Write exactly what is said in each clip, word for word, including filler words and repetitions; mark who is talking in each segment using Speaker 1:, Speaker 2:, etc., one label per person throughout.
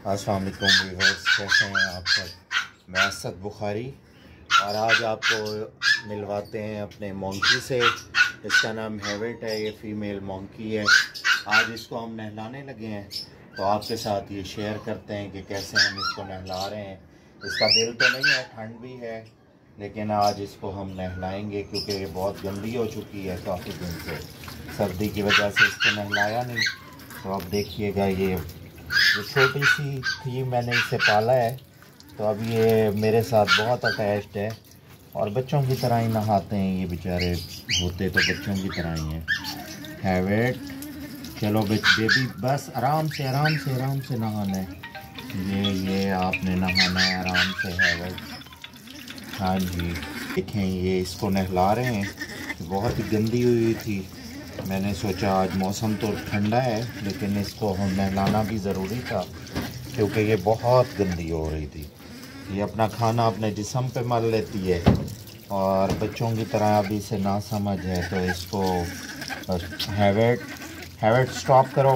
Speaker 1: अस्सलाम वालेकुम व्यूअर्स, कैसे हैं आप सब। मैं असद बुखारी और आज आपको मिलवाते हैं अपने मोंकी से। इसका नाम हैवेट है, ये फीमेल मोंकी है। आज इसको हम नहलाने लगे हैं तो आपके साथ ये शेयर करते हैं कि कैसे हम इसको नहला रहे हैं। इसका दिल तो नहीं है, ठंड भी है, लेकिन आज इसको हम नहलाएंगे क्योंकि ये बहुत गंदी हो चुकी है काफ़ी दिन से। सर्दी की वजह से इसको नहलाया नहीं। तो अब देखिएगा, ये ये छोटी सी थी, मैंने इसे पाला है तो अब ये मेरे साथ बहुत अटैच्ड है और बच्चों की तरह ही नहाते हैं। ये बेचारे होते तो बच्चों की तरह ही हैं। हैवेट, चलो बेबी, बस आराम से आराम से आराम से नहाना है। ये ये आपने नहाना है आराम से हैवेट। हाँ जी, देखें ये इसको नहला रहे हैं, बहुत ही गंदी हुई थी। मैंने सोचा आज मौसम तो ठंडा है लेकिन इसको हम नहलाना भी ज़रूरी था क्योंकि ये बहुत गंदी हो रही थी। ये अपना खाना अपने जिस्म पे मल लेती है और बच्चों की तरह अभी से ना समझ है तो इसको हैवेट हैवेट स्टॉप करो।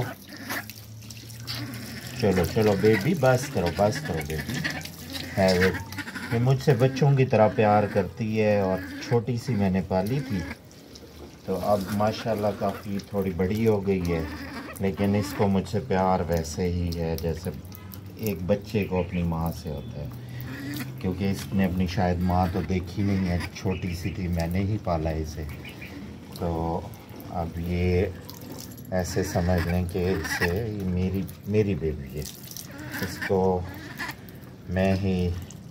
Speaker 1: चलो चलो बेबी, बस करो बस करो बेबी। हैवेट ये मुझसे बच्चों की तरह प्यार करती है और छोटी सी मैंने पाली थी तो अब माशाल्लाह काफ़ी थोड़ी बड़ी हो गई है, लेकिन इसको मुझसे प्यार वैसे ही है जैसे एक बच्चे को अपनी माँ से होता है, क्योंकि इसने अपनी शायद माँ तो देखी नहीं है, छोटी सी थी, मैंने ही पाला इसे। तो अब ये ऐसे समझ लें कि इससे ये मेरी मेरी बेबी है, इसको मैं ही।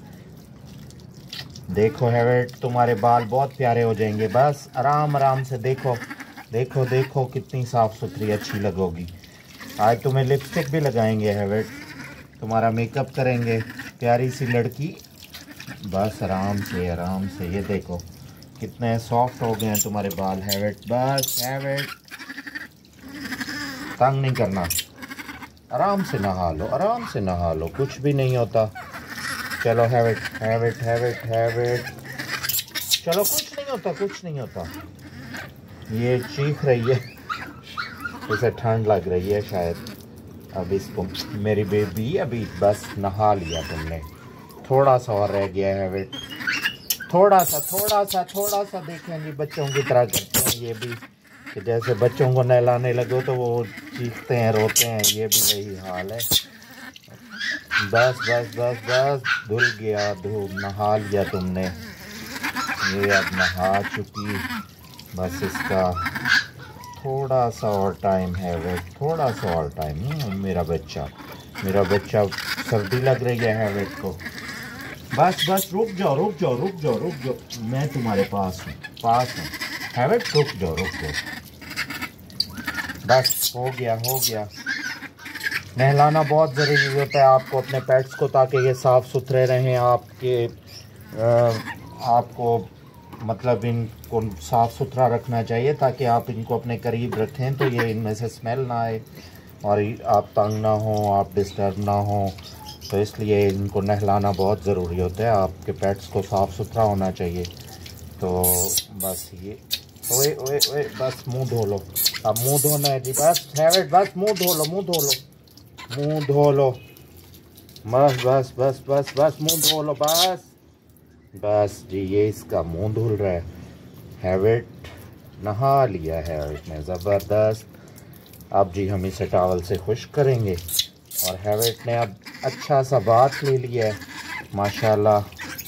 Speaker 1: देखो हैवेट, तुम्हारे बाल बहुत प्यारे हो जाएंगे, बस आराम आराम से। देखो देखो देखो कितनी साफ़ सुथरी अच्छी लगोगी। आज तुम्हें लिपस्टिक भी लगाएंगे हैवेट, तुम्हारा मेकअप करेंगे, प्यारी सी लड़की। बस आराम से आराम से। ये देखो कितने सॉफ्ट हो गए हैं तुम्हारे बाल हैवेट। बस हैवेट, तंग नहीं करना, आराम से नहा लो, आराम से नहा लो, कुछ भी नहीं होता। चलो हैवेट हैवेट हैवेट हैवेट, चलो कुछ नहीं होता, कुछ नहीं होता। ये चीख रही है, इसे ठंड लग रही है शायद। अब इसको मेरी बेबी, अभी बस नहा लिया तुमने, थोड़ा सा और रह गया है हैवेट, थोड़ा सा थोड़ा सा थोड़ा सा। देखें जी, बच्चों की तरह करते हैं ये भी, कि जैसे बच्चों को नहलाने लगो तो वो चीखते हैं, रोते हैं, ये भी वही हाल है। बस बस बस बस, धुल गया, धूप नहा लिया तुमने, ये अब नहा चुकी। बस इसका थोड़ा सा और टाइम है, वो थोड़ा सा और टाइम। मेरा बच्चा मेरा बच्चा सर्दी लग रही है हैवेट को। बस बस रुक जाओ रुक जाओ रुक जाओ रुक जाओ, मैं तुम्हारे पास हूँ पास हूँ हैवेट, रुक जाओ रुक जाओ। बस हो गया हो गया। नहलाना बहुत ज़रूरी होता है आपको अपने पेट्स को, ताकि ये साफ़ सुथरे रहें। आपके आ, आपको मतलब इनको साफ़ सुथरा रखना चाहिए ताकि आप इनको अपने करीब रखें तो ये इनमें से स्मेल ना आए और आप तंग ना हो, आप डिस्टर्ब ना हो। तो इसलिए इनको नहलाना बहुत ज़रूरी होता है, आपके पेट्स को साफ़ सुथरा होना चाहिए। तो बस ये ओए ओए ओए, बस मुंह धो लो, अब मुंह धोना है जी। बस हैवेट, बस मुंह धो लो, मुंह धो लो, मुंह धो लो, बस बस बस बस बस मुंह धो लो, बस बस जी। ये इसका मुंह धुल रहा है। हैवेट नहा लिया है इसने, ज़बरदस्त। अब जी हम इसे टॉवल से खुश्क करेंगे और हैवेट ने अब अच्छा सा बाथ ले लिया है माशाल्लाह।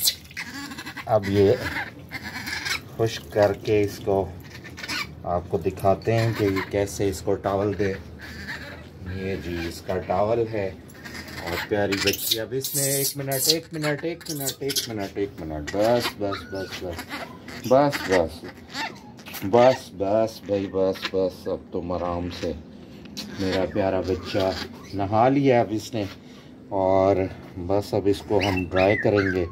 Speaker 1: अब ये खुश्क करके इसको आपको दिखाते हैं कि ये कैसे इसको टॉवल दे। ये जी इसका टॉवल है और प्यारी बच्ची। अब इसमें एक मिनट एक मिनट एक मिनट एक मिनट एक मिनट बस बस बस बस बस बस बस बस भाई बस बस। अब तुम आराम से, मेरा प्यारा बच्चा नहा लिया अब इसने और बस अब इसको हम ड्राई करेंगे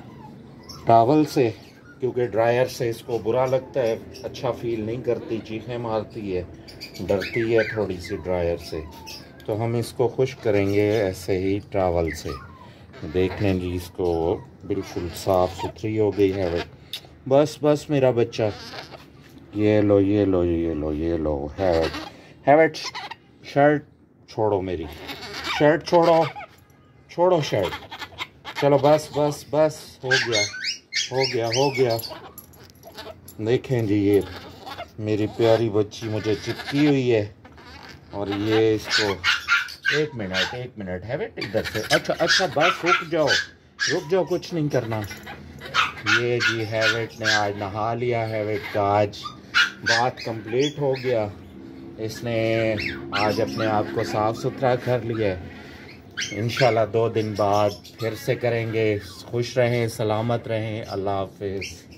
Speaker 1: टॉवल से, क्योंकि ड्रायर से इसको बुरा लगता है, अच्छा फील नहीं करती, चीखें मारती है, डरती है थोड़ी सी ड्रायर से। तो हम इसको खुश करेंगे ऐसे ही टॉवल से। देख लें जी, इसको बिल्कुल साफ़ सुथरी हो गई है। बस बस मेरा बच्चा, ये लो ये लो ये लो ये लो हैवेट हैवेट, शर्ट छोड़ो, मेरी शर्ट छोड़ो, छोड़ो शर्ट, चलो बस बस बस, हो गया हो गया हो गया। देखें जी, ये मेरी प्यारी बच्ची मुझे चिपकी हुई है और ये इसको, एक मिनट एक मिनट हैविट इधर से, अच्छा अच्छा बस रुक जाओ रुक जाओ, कुछ नहीं करना। ये जी हैविट ने आज नहा लिया, हैविट का आज बात कंप्लीट हो गया, इसने आज अपने आप को साफ सुथरा कर लिया है। इंशाल्लाह दो दिन बाद फिर से करेंगे। खुश रहें, सलामत रहें, अल्लाह हाफिज़।